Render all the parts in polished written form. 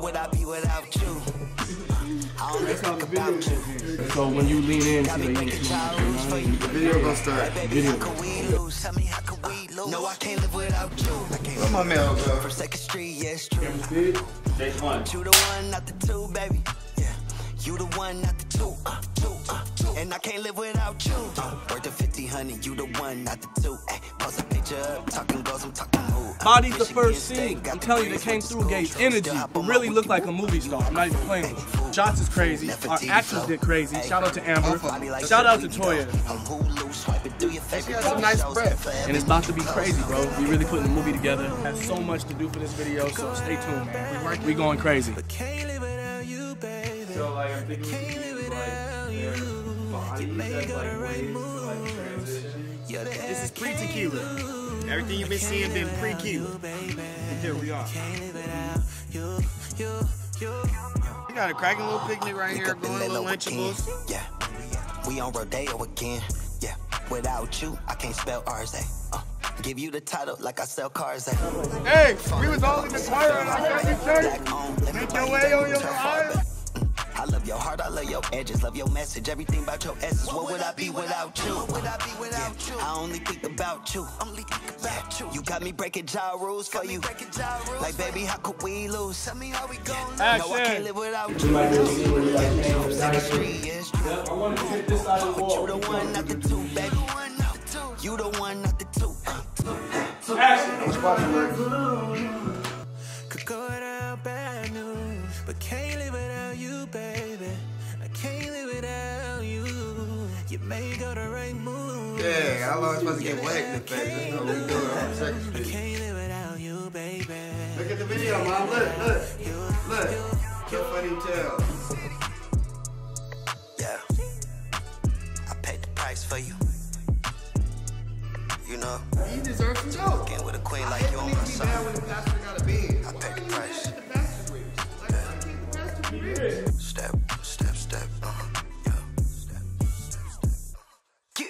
would I be without you? I don't think about you. So when you lean in, see the video gonna start. How could we lose? Tell me how could we lose? No, I can't live without you. Where my mail go? For Second Street, yeah, it's true. Take one. You the one, not the two, baby. Yeah, you the one, not the two. And I can't live without you. Worth the 50, honey, you the one, not the two. Ay, post a picture up, talking girls, I'm talking who. Body's the first scene. I'm telling you, they came through, gave energy. It really looked like a movie star. I'm not even playing with you. Shots is crazy. Our actors did crazy. Shout out to Amber. Shout out to Toya. She got some nice breath. And it's about to be crazy, bro. We really putting the movie together. Has so much to do for this video, so stay tuned, man. We going crazy. So like, I'm thinking this is pre-tequila. Everything you've been seeing been pre-tequila. Here we are. We got a cracking little picnic right here, going a little Lunchables. Yeah, we on Rodeo again. Yeah, without you, I can't spell RZ. Give you the title like I sell cars. Hey, we was all in the car and I got you church. Make your way on your eye. I love your heart, I love your edges, love your message, everything about your essence. What would I be without you? I only think about you. You got me breaking jaw rules for you. Like, baby, how could we lose? Tell me how we gon' Action. No, I can't live without you. I want to hit this side of the wall. You the one, not the two, baby. You the one, not the two. Action. Could go without bad news, but can't live without you, baby. I can't live without you. You may go the right move. Yeah, how long supposed to get whacked in the face? That's what we doing on Second Street. Can't live without you, baby. Look at the video, Mom. Look. Your funny tail. Yeah, I paid the price for you. You know, You deserve some dope. getting with a queen like you on my side. When the pastor got a beard. I paid the price. Step. Yeah. Step. Get.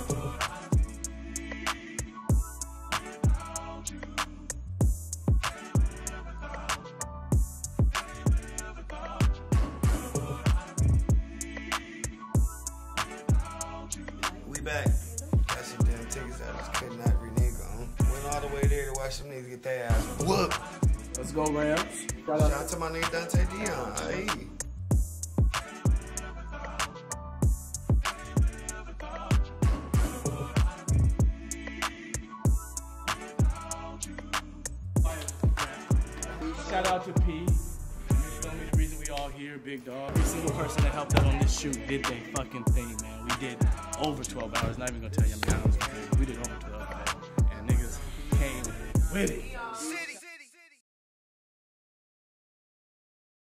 We back. Got some damn tickets I just could not renege on. Went all the way there to watch some niggas get their ass whooped. Let's go, Rams. Shout out to my nigga Dante Dion. Hey. Shout out to P. You feel me? The reason we all here, big dog. Every single person that helped out on this shoot did their fucking thing, man. We did over 12 hours. Not even gonna tell you how many hours we did. We did over 12, man. And niggas came with it.